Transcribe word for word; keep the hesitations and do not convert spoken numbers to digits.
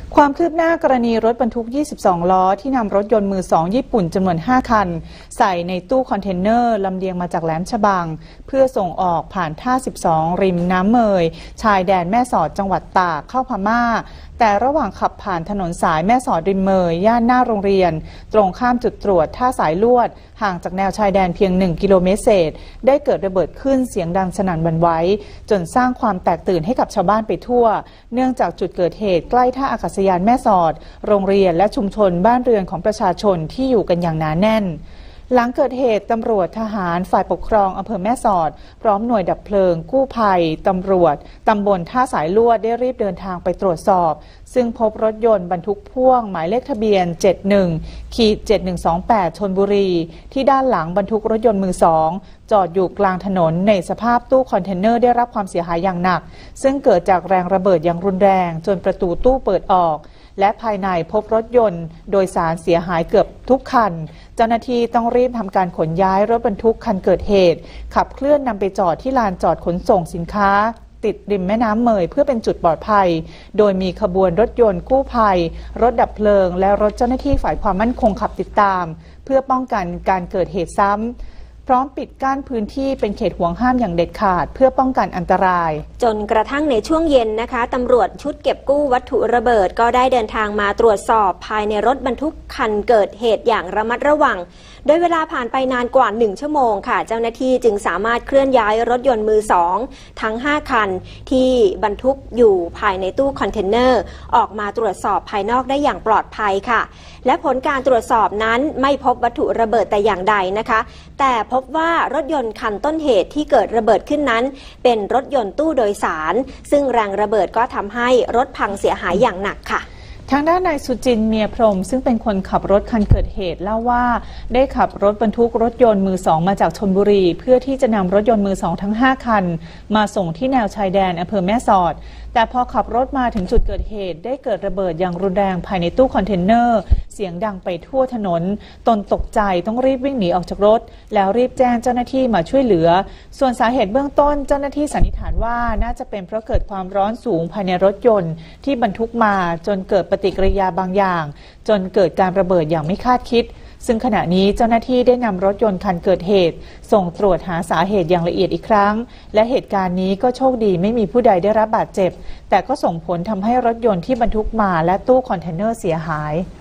ความคืบหน้ากรณีรถบรรทุกยี่สิบสองล้อที่นำรถยนต์มือสองญี่ปุ่นจำนวนห้าคันใส่ในตู้คอนเทนเนอร์ลำเลียงมาจากแหลมฉบังเพื่อส่งออกผ่านท่าสิบสองริมน้ำเมยชายแดนแม่สอดจังหวัดตากเข้าพม่าแต่ระหว่างขับผ่านถนนสายแม่สอดริมเมยย่านหน้าโรงเรียนตรงข้ามจุดตรวจท่าสายลวดห่างจากแนวชายแดนเพียงหนึ่งกิโลเมตรเศษได้เกิดระเบิดขึ้นเสียงดังสนั่นหวั่นไหวจนสร้างความแตกตื่นให้กับชาวบ้านไปทั่วเนื่องจากจุดเกิดเหตุใกล้ท่าอากาศยานแม่สอดโรงเรียนและชุมชนบ้านเรือนของประชาชนที่อยู่กันอย่างหนาแน่นหลังเกิดเหตุตำรวจทหารฝ่ายปกครองอำเภอแม่สอดพร้อมหน่วยดับเพลิงกู้ภัยตำรวจตำบลท่าสายลวดได้รีบเดินทางไปตรวจสอบซึ่งพบรถยนต์บรรทุกพ่วงหมายเลขทะเบียน เจ็ดหนึ่ง เจ็ดหนึ่งสองแปด ชลบุรีที่ด้านหลังบรรทุกรถยนต์มือสองจอดอยู่กลางถนนในสภาพตู้คอนเทนเนอร์ได้รับความเสียหายอย่างหนักซึ่งเกิดจากแรงระเบิดอย่างรุนแรงจนประตูตู้เปิดออกและภายในพบรถยนต์โดยสารเสียหายเกือบทุกคันเจ้าหน้าที่ต้องรีบทำการขนย้ายรถบรรทุกคันเกิดเหตุขับเคลื่อนนำไปจอดที่ลานจอดขนส่งสินค้าติดริมแม่น้ำเมยเพื่อเป็นจุดปลอดภัยโดยมีขบวนรถยนต์กู้ภัยรถดับเพลิงและรถเจ้าหน้าที่ฝ่ายความมั่นคงขับติดตามเพื่อป้องกันการเกิดเหตุซ้ำพร้อมปิดกั้นพื้นที่เป็นเขตห่วงห้ามอย่างเด็ดขาดเพื่อป้องกันอันตรายจนกระทั่งในช่วงเย็นนะคะตำรวจชุดเก็บกู้วัตถุระเบิดก็ได้เดินทางมาตรวจสอบภายในรถบรรทุกคันเกิดเหตุอย่างระมัดระวังโดยเวลาผ่านไปนานกว่าหนึ่งชั่วโมงค่ะเจ้าหน้าที่จึงสามารถเคลื่อนย้ายรถยนต์มือสองทั้งห้าคันที่บรรทุกอยู่ภายในตู้คอนเทนเนอร์ออกมาตรวจสอบภายนอกได้อย่างปลอดภัยค่ะและผลการตรวจสอบนั้นไม่พบวัตถุระเบิดแต่อย่างใดนะคะแต่พบว่ารถยนต์คันต้นเหตุที่เกิดระเบิดขึ้นนั้นเป็นรถยนต์ตู้โดยสารซึ่งแรงระเบิดก็ทำให้รถพังเสียหายอย่างหนักค่ะทางด้านนายสุจินต์เมียพรหมซึ่งเป็นคนขับรถคันเกิดเหตุเล่าว่าได้ขับรถบรรทุกรถยนต์มือสองมาจากชลบุรีเพื่อที่จะนำรถยนต์มือสองทั้งห้าคันมาส่งที่แนวชายแดนอำเภอแม่สอดแต่พอขับรถมาถึงจุดเกิดเหตุได้เกิดระเบิดอย่างรุนแรงภายในตู้คอนเทนเนอร์เสียงดังไปทั่วถนนตนตกใจต้องรีบวิ่งหนีออกจากรถแล้วรีบแจ้งเจ้าหน้าที่มาช่วยเหลือส่วนสาเหตุเบื้องต้นเจ้าหน้าที่สันนิษฐานว่าน่าจะเป็นเพราะเกิดความร้อนสูงภายในรถยนต์ที่บรรทุกมาจนเกิดปฏิกิริยาบางอย่างจนเกิดการระเบิดอย่างไม่คาดคิดซึ่งขณะนี้เจ้าหน้าที่ได้นำรถยนต์คันเกิดเหตุส่งตรวจหาสาเหตุอย่างละเอียดอีกครั้งและเหตุการณ์นี้ก็โชคดีไม่มีผู้ใดได้รับบาดเจ็บแต่ก็ส่งผลทำให้รถยนต์ที่บรรทุกมาและตู้คอนเทนเนอร์เสียหาย